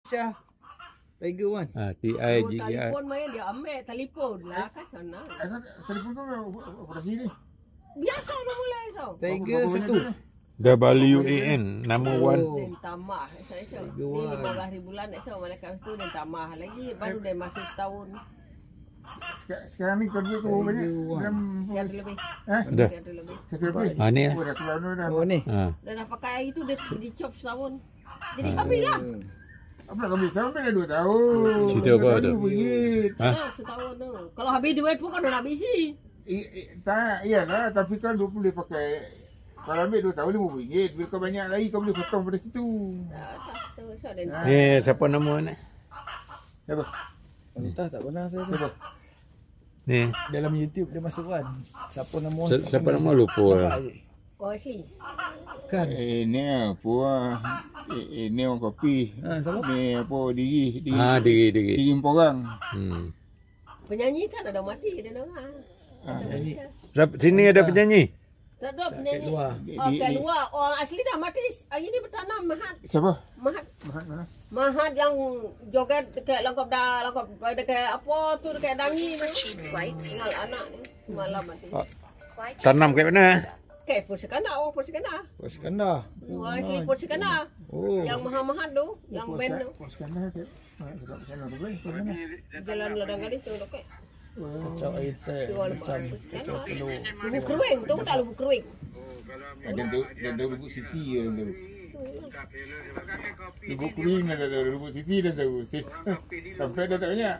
Syah. Tiger One. TIGR. Telefon main dia ambil telefon lah kat sana. Telefon tu operasi ni. Biasa dah mulai tau. Tiger satu. WAN number one. Dan tambah saya ni 15,000 bulan nak saya malaikat tu dan tambah lagi baru dia masih setahun. Sekarang ni kau duit tu banyak. Dalam Siapa lebih? Dah. Siapa lebih? satu lebih. Ni Oh, dah keluar dah. Oh ni. Dan dah pakai itu dia dicop setahun. Jadi habis lah. Apa nak ambil sampai dah 2 tahun. Cerita apa tu? Setahun tu. Kalau habis duit pun kau dah nak bisi. Tak, iyalah. Tapi kan dia boleh pakai. Kalau ambil 2 tahun RM5. Bila kau banyak lagi kau boleh potong pada situ. Ni siapa nama ni? Siapa? Entah tak pernah saya tu. Siapa? Ni. Dalam YouTube dia masuk kan. Siapa nama Siapa nama lupa lah. Oh asli. Kan. Ni apa? Ni orang kopi. Siapa? Ni apa? Diri. Diri. Diri orang. Penyanyi kan ada mati dia dengar. Sini ada penyanyi. Tak ada penyanyi. luar. Oh kat luar. Orang asli dah mati. Hari ni bertanam Mahat. Siapa? Mahat. Mana? Mahat yang joget dekat langkap dekat apa tu dekat Dangi tu. Dengan anak ni malam mati. Tanam kat mana? Kat Posekana, oh Posekana. Iskandar. Wah, asli Posekana. Oh. Yang Mahat tu, yang band tu. Sekarang tu. Sana tu boleh. Jalan ladang gadis tu dekat. Kacau air teh. Macam kacau telur. Lubuk Keruing tu tak Lubuk Keruing. Dan tu Lubuk City yang tu. Lubuk Kuring dah tahu, Lubuk City dah tahu. Sampai dah tak banyak.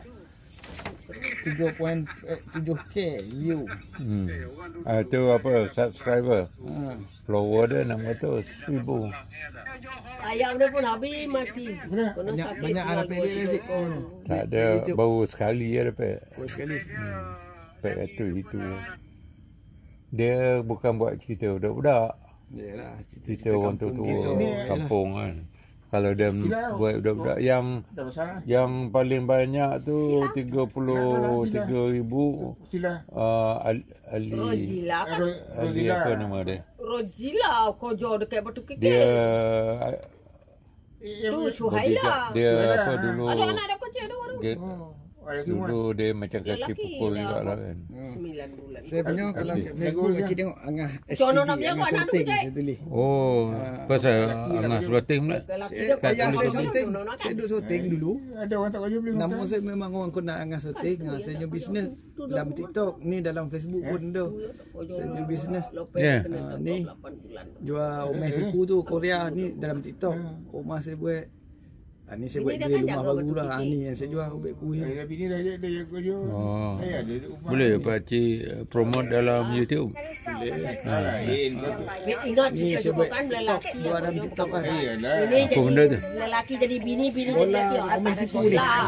3.7k view. Itu apa subscriber. Follower dia 600,000. Ayam dia pun habis mati. Kena sakit. Banyak anak pendek dia Zik. Tak ada, baru sekali ya dapat. Baru sekali. Dapat ratus itu. Dia bukan buat cerita budak-budak. Yalah, Cerita orang tua-tua kampung kan. Kalau dia buat budak-budak Dah besar. yang paling banyak tu 33,000. Sila. Ali Rojila kan. Ali apa nama dia? Rojila kojo dekat Batu Kikik. Dia Tu Suhaila. dia apa dulu? Ada anak ada kecil ada orang. Dia, dulu dia macam kaki pukul juga lah kan. 9 bulan. Saya punya kalau kat Facebook cik tengok Angah Contoh STG, nak jaga Angah anak tu, Sulting Cik. saya tulis. Oh, pasal Angah Sulating pula. Ayah saya Sulting. Saya duduk Sulting dulu. Ada orang tak baju beli. Nama saya memang orang kenal Angah Sulting. Saya punya bisnes dalam TikTok ni, dalam Facebook pun ada. Saya punya bisnes Ya. ni jual omeh tipu tu Korea ni dalam TikTok. Rumah saya buat. Ni saya buat Ini dah dia kan rumah jaga baru Batu lah. Kikik. Ni yang saya jual ubek kuih. Tapi ni dah baju. Oh. Ada rumah. Boleh pakcik promote dalam YouTube. Ingat Ni cerita saya buat kan lelaki jual dalam TikTok kan. Iyalah. ini Apa benda jadi tu? lelaki jadi bini Bola jadi lelaki omeh atas tipu ni. bola.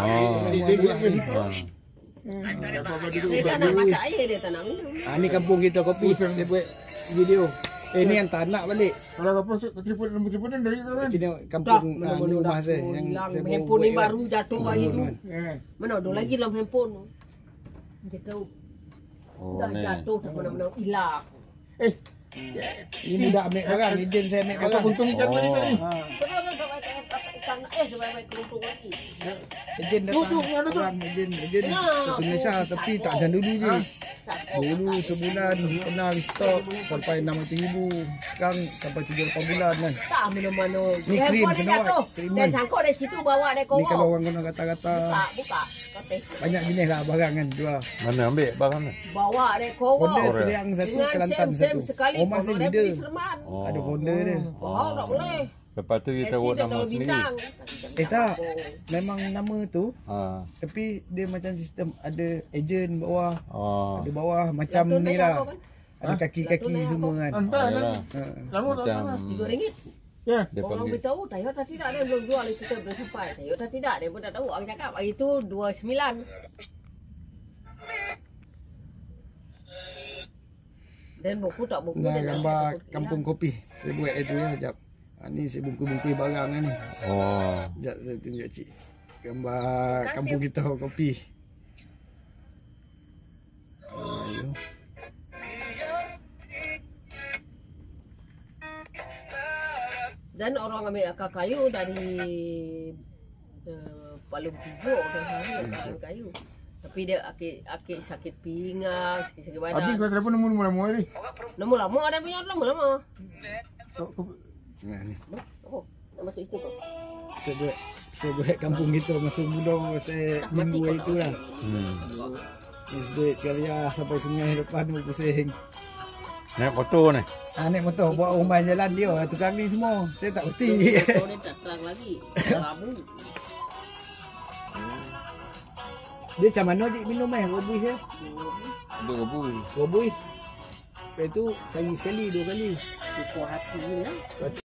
Dia tak nak masak air dia tak nak minum. Ni kampung kita kopi. Saya buat video. Ni yang tak nak balik. Kalau apa telefon nombor telefon dari tu kan. Sini Dah, kampung ni mana-mana rumah dah saya yang hilang. saya Handphone ni baru jatuh hari tu. Eh. Mana ada lagi dalam handphone tu. Dia tahu Oh dah ni. jatuh tak mana-mana hilang. Ini dah ambil barang. Ejen saya ambil Kata barang. buntung ikan tadi tadi. Betul ikan sebaik keluntung lagi. Ejen Duduk, datang. duduk. Orang ejen satu Malaysia tapi tak macam dulu je. Dulu sebulan pernah restock sampai 600,000. Sekarang sampai 7-8 bulan kan. Tak mana-mana. Ni krim Handphone dia kena buat. jatuh. Krim Dan ni. sangkut dari situ bawa dia Ni kalau korok. orang kena kata-kata. Buka. Kata Banyak jenis lah barang kan jual. Mana ambil barang tu? bawa dia korok. Founder Korea. tu yang satu, Dengan Kelantan sem-sem satu. sekali. Oh masih Kalau dia leader. beli Serman. Oh. Ada founder dia. Oh, tak boleh. Lepas tu kita Taxi buat dia nama tahu sendiri. bintang. Tak. Memang nama tu Tapi dia macam sistem ada ejen bawah. oh. Ada bawah macam Lato ni naik lah. apa kan? Ada kaki-kaki Lato naik semua apa? kan. Entah kan. Yalah. Lama tak Macam RM3. Ya. dia Orang panggil. beritahu Toyota tidak dia belum jual kita belum sampai. Toyota tidak dia pun tak tahu. Orang cakap hari tu 29. Dan buku tak buku Nah, dia nak gambar cakap kampung kopi. Saya buat itu ya, sekejap. Ni saya bungkus-bungkus barang kan ni. Oh. Sekejap saya tunjuk cik. Gambar kampung kita kopi. Dan orang ambil akar kayu dari paling buruk dah hari kayu. Tapi dia akik sakit pinggang, sakit Habis badan. kau telefon nombor lama ni. Nombor lama ada punya lama. Oh, nak masuk itu kau. Sebuah kampung kita masuk bulan minggu itu lah. Duit karya sampai sungai depan pusing. Naik motor ni. Naik motor buat rumah jalan dia lah tukang ni semua. Saya tak reti. Motor ni tak terang lagi. Rabu. Dia macam mana cik minum robui je? Ada rebus. Robui. Lepas tu sehari sekali, 2 kali. Kukuh hati ni lah.